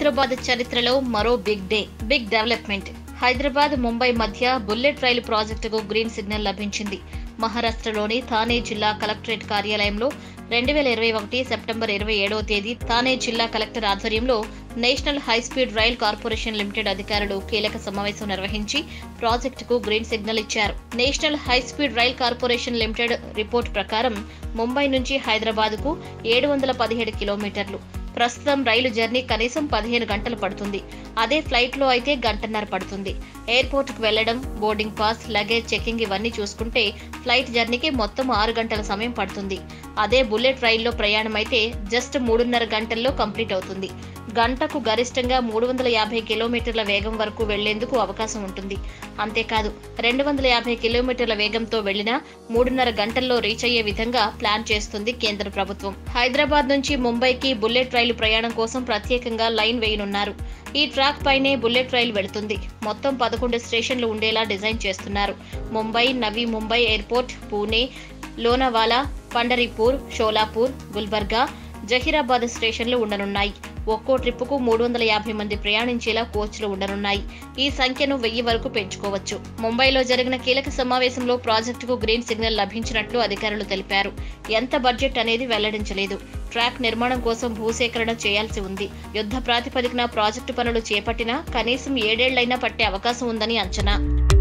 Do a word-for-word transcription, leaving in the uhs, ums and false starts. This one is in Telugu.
హైదరాబాద్ చరిత్రలో మరో big day, big development. Hyderabad Mumbai మధ్య బుల్లెట్ రైలు ప్రాజెక్టుకు గ్రీన్ సిగ్నల్ లభించింది. మహారాష్ట్రలోని థానే జిల్లా కలెక్టరేట్ కార్యాలయంలో రెండు వేల ఇరవై ఒకటి సెప్టెంబర్ ఇరవై ఏడవ తేదీ థానే జిల్లా కలెక్టర్ ఆధ్వర్యంలో national high speed rail corporation limited అధికారులు కీలక సమావేశం నిర్వహించి ప్రాజెక్టుకు గ్రీన్ సిగ్నల్ ఇచ్చారు. National high speed rail corporation limited report ప్రకారం ముంబై నుంచి హైదరాబాద్కు ఏడు వందల పదిహేడు కిలోమీటర్లు. ప్రస్తుతం రైలు జర్నీ కనీసం పదిహేను గంటలు పడుతుంది. అదే ఫ్లైట్లో అయితే గంటన్నర పడుతుంది. ఎయిర్పోర్ట్కు వెళ్లడం, బోర్డింగ్ పాస్, లగేజ్ చెకింగ్ ఇవన్నీ చూసుకుంటే ఫ్లైట్ జర్నీకి మొత్తం ఆరు గంటల సమయం పడుతుంది. అదే బుల్లెట్ రైల్లో ప్రయాణం అయితే జస్ట్ మూడున్నర గంటల్లో కంప్లీట్ అవుతుంది. గంటకు గరిష్టంగా మూడు వందల యాభై కిలోమీటర్ల వేగం వరకు వెళ్లేందుకు అవకాశం ఉంటుంది. అంతేకాదు రెండు వందల యాభై కిలోమీటర్ల వేగంతో వెళ్లినా మూడున్నర గంటల్లో రీచ్ అయ్యే విధంగా ప్లాన్ చేస్తుంది కేంద్ర ప్రభుత్వం. హైదరాబాద్ నుంచి ముంబైకి బుల్లెట్ రైలు ప్రయాణం కోసం ప్రత్యేకంగా లైన్ వేయనున్నారు. ఈ ట్రాక్ పైనే బుల్లెట్ రైలు వెళుతుంది. మొత్తం పదకొండు స్టేషన్లు ఉండేలా డిజైన్ చేస్తున్నారు. ముంబై, నవీ ముంబై ఎయిర్పోర్ట్, పూణే, లోనావాలా, పండరీపూర్, షోలాపూర్, గుల్బర్గా, జహీరాబాద్ స్టేషన్లు ఉండనున్నాయి. ఒక్కో ట్రిప్పుకు మూడు వందల యాభై మంది ప్రయాణించేలా కోచ్లు ఉండనున్నాయి. ఈ సంఖ్యను వెయ్యి వరకు పెంచుకోవచ్చు. ముంబైలో జరిగిన కీలక సమావేశంలో ప్రాజెక్టుకు గ్రీన్ సిగ్నల్ లభించినట్లు అధికారులు తెలిపారు. ఎంత బడ్జెట్ అనేది వెల్లడించలేదు. ట్రాక్ నిర్మాణం కోసం భూసేకరణ చేయాల్సి ఉంది. యుద్ధ ప్రాతిపదికన ప్రాజెక్టు పనులు చేపట్టినా కనీసం ఏడేళ్లైనా పట్టే అవకాశం ఉందని అంచనా.